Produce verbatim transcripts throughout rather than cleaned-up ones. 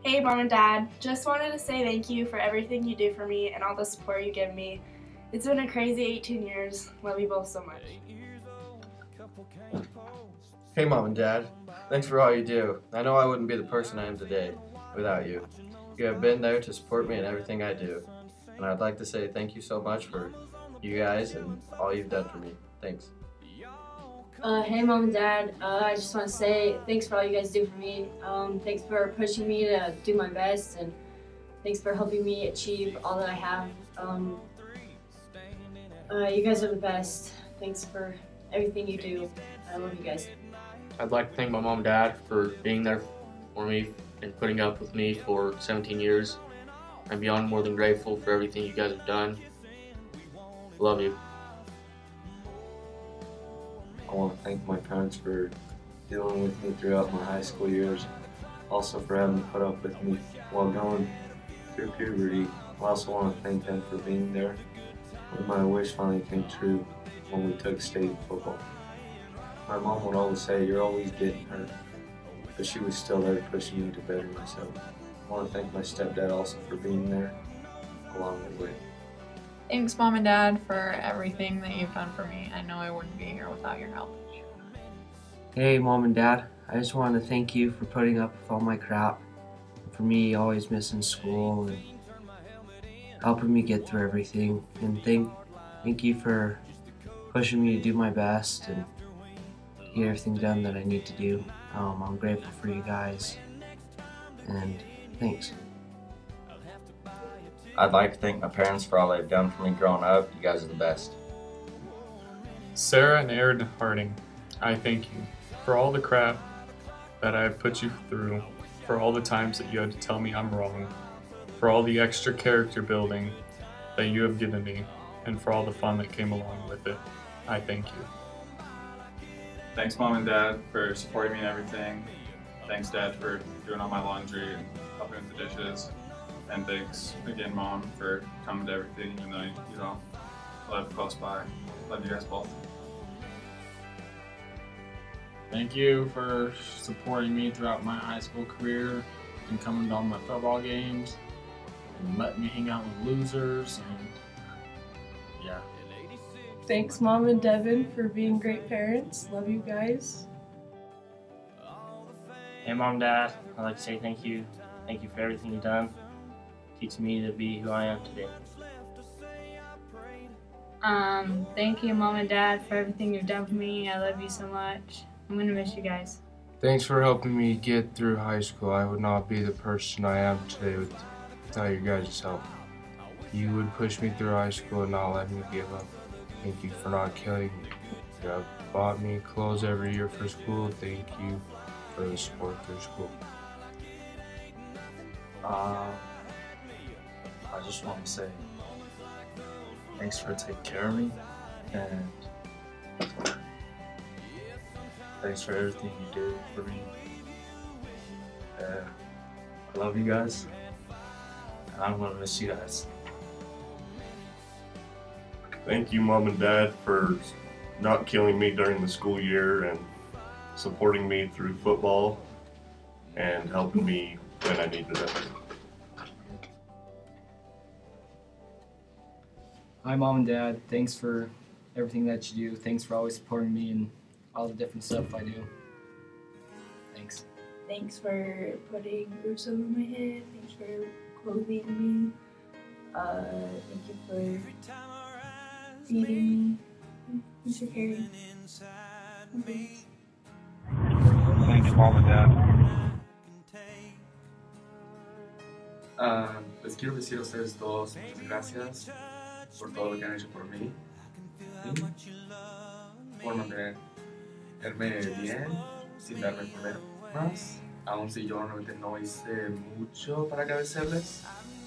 Hey Mom and Dad, just wanted to say thank you for everything you do for me and all the support you give me. It's been a crazy eighteen years. Love you both so much. Hey Mom and Dad, thanks for all you do. I know I wouldn't be the person I am today without you. You have been there to support me in everything I do. And I'd like to say thank you so much for you guys and all you've done for me. Thanks. Uh, hey Mom and Dad, uh, I just want to say thanks for all you guys do for me. Um, thanks for pushing me to do my best, and thanks for helping me achieve all that I have. Um, uh, you guys are the best. Thanks for everything you do. I love you guys. I'd like to thank my mom and dad for being there for me and putting up with me for seventeen years. I'm beyond more than grateful for everything you guys have done. Love you. I want to thank my parents for dealing with me throughout my high school years, also for having to put up with me while going through puberty. I also want to thank them for being there when my wish finally came true when we took state football. My mom would always say, "You're always getting hurt," but she was still there pushing me to better myself. I want to thank my stepdad also for being there along the way. Thanks, Mom and Dad, for everything that you've done for me. I know I wouldn't be here without your help. Hey, Mom and Dad, I just wanted to thank you for putting up with all my crap, for me always missing school and helping me get through everything. And thank, thank you for pushing me to do my best and get everything done that I need to do. Um, I'm grateful for you guys, and thanks. I'd like to thank my parents for all they've done for me growing up. You guys are the best. Sarah and Aaron Harding, I thank you for all the crap that I have put you through, for all the times that you had to tell me I'm wrong, for all the extra character building that you have given me, and for all the fun that came along with it. I thank you. Thanks Mom and Dad for supporting me in everything. Thanks Dad for doing all my laundry and helping with the dishes. And thanks again Mom for coming to everything even though you don't live close by. Love you guys both. Thank you for supporting me throughout my high school career and coming to all my football games and letting me hang out with losers and yeah. Thanks Mom and Devin for being great parents. Love you guys. Hey Mom and Dad, I'd like to say thank you. Thank you for everything you've done, teaching me to be who I am today. Um, thank you Mom and Dad for everything you've done for me. I love you so much. I'm gonna miss you guys. Thanks for helping me get through high school. I would not be the person I am today without your guys' help. You would push me through high school and not let me give up. Thank you for not killing me. You have bought me clothes every year for school. Thank you for the support through school. Uh, I just want to say thanks for taking care of me, and thanks for everything you do for me. Uh, I love you guys, and I'm gonna miss you guys. Thank you, Mom and Dad, for not killing me during the school year and supporting me through football and helping me when I needed it. Hi Mom and Dad, thanks for everything that you do. Thanks for always supporting me and all the different stuff I do. Thanks. Thanks for putting roofs over my head. Thanks for clothing me. Uh, thank you for feeding me. Thanks for caring. Okay. Thanks Mom and Dad. Uh, les quiero decir a ustedes dos muchas gracias por todo lo que han hecho por mí y por mantenerme bien sin darme problemas, aun si yo realmente no hice mucho para agradecerles.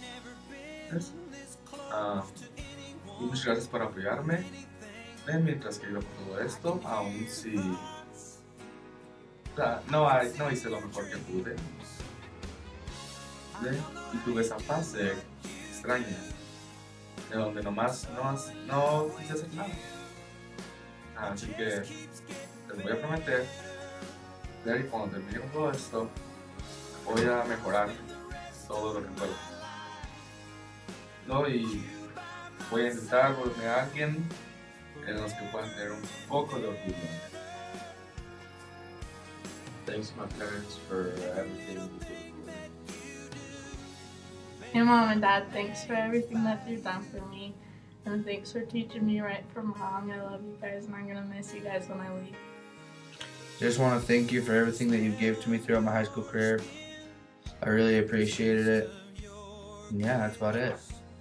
Uh, y muchas gracias por apoyarme eh, mientras que iba por todo esto, aun si o sea, no, hay, no hice lo mejor que pude. ¿Eh? Y tuve esa fase extraña de donde nomás no, no quise hacer nada. Así que les voy a prometer que cuando termine con todo esto voy a mejorar todo lo que puedo. No, y voy a intentar volverme a alguien en los que puedan tener un poco de orgullo. Thanks to my parents for everything you did for me. Hey Mom and Dad, thanks for everything that you've done for me. And thanks for teaching me right from wrong. I love you guys and I'm going to miss you guys when I leave. Just want to thank you for everything that you gave to me throughout my high school career. I really appreciated it. And yeah, that's about it.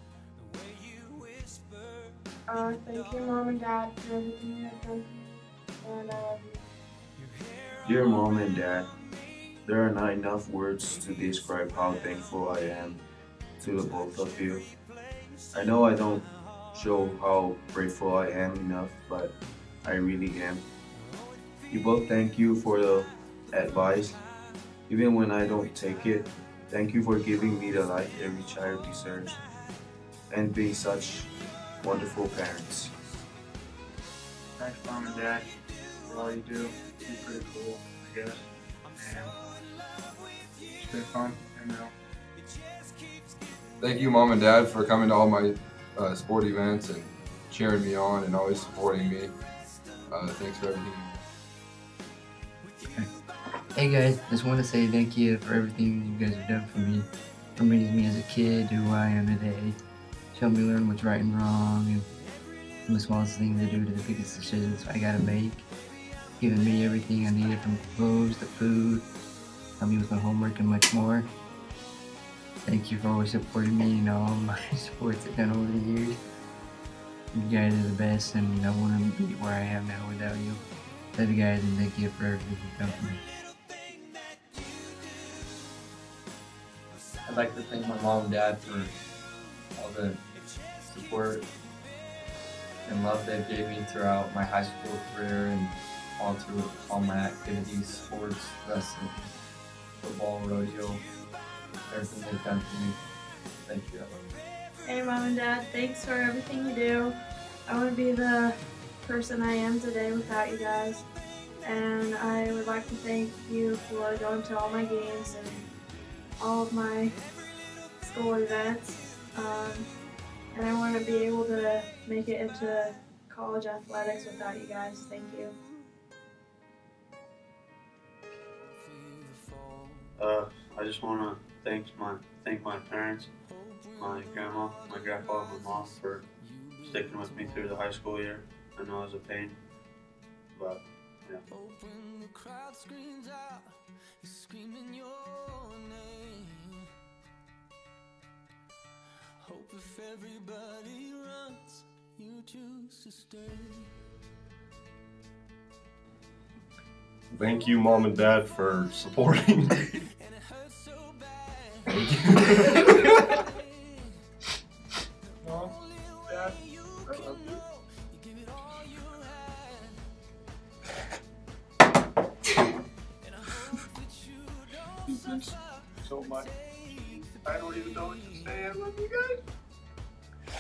Uh, thank you Mom and Dad for everything you have done for me. And I love you. Dear Mom and Dad, there are not enough words to describe how thankful I am to the both of you. I know I don't show how grateful I am enough, but I really am. You both thank you for the advice, even when I don't take it. Thank you for giving me the life every child deserves, and being such wonderful parents. Thanks, Mom and Dad, for all you do. You're pretty cool, I guess. And it's been fun, you know. Thank you, Mom and Dad, for coming to all my uh, sport events and cheering me on and always supporting me. Uh, thanks for everything. Hey guys, just want to say thank you for everything you guys have done for me. From raising me as a kid to who I am today. Helped me learn what's right and wrong, and from the smallest things I do to the biggest decisions I gotta make. Giving me everything I needed, from clothes to food, helped me with my homework and much more. Thank you for always supporting me in all my sports I've done over the years. You guys are the best, and I wouldn't be where I am now without you. Love you guys, and thank you for everything you've done for me. I'd like to thank my mom and dad for all the support and love they gave me throughout my high school career and all through all my activities, sports, wrestling, football, rodeo, everything they've done for me. Thank you. Hey Mom and Dad, thanks for everything you do. I wouldn't be the person I am today without you guys. And I would like to thank you for going to all my games and all of my school events. Um, and I want to be able to make it into college athletics without you guys. Thank you. Uh, I just want to thank my thank my parents, my grandma, my grandpa, my mom for sticking with me through the high school year. I know it was a pain, but yeah. Hope if everybody runs, you choose to stay. Thank you, Mom and Dad, for supporting me. Thank you. Mom, Dad, I love you. You've been so much. I don't even know what to say. I love you guys.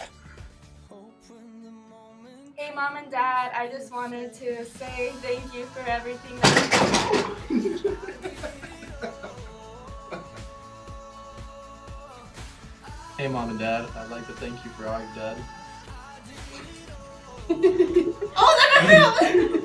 Hey Mom and Dad, I just wanted to say thank you for everything that you did. Hey Mom and Dad, I'd like to thank you for all you've done. Oh, that